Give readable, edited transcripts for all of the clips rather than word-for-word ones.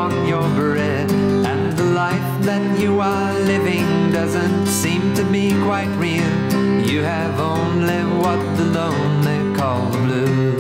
upon your bread, and the life that you are living doesn't seem to be quite real. You have only what the lonely call the blues.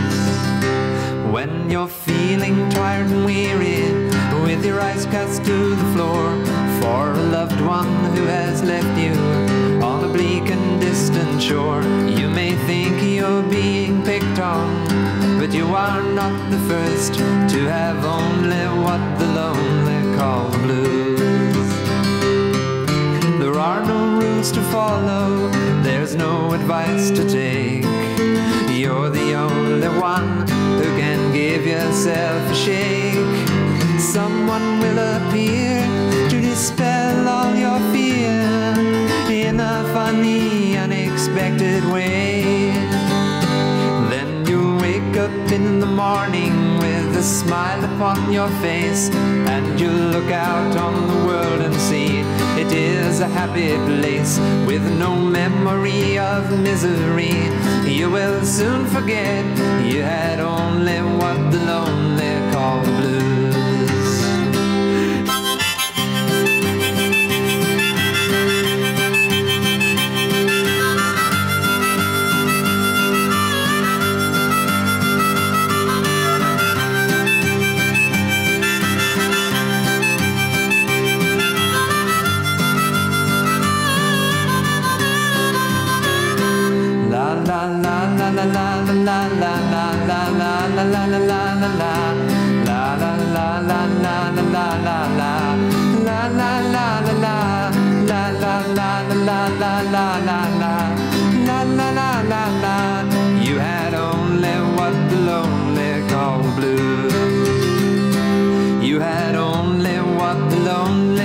When you're feeling tired and weary, with your eyes cast to the floor, for a loved one who has left you on a bleak and distant shore, you may think you're being picked on, but you are not the first to have only what the lonely call the blues. There are no rules to follow, there's no advice to take. You're the only one who can give yourself a shake. Someone will appear to dispel all your fear in a funny, unexpected way. Then you'll wake up in the morning with a smile upon your face, and you'll look out on the world and see it is a happy place with no memory of misery. You will soon forget you had only what the lonely call the blues. You had only what the lonely call blues. You had only what the lonely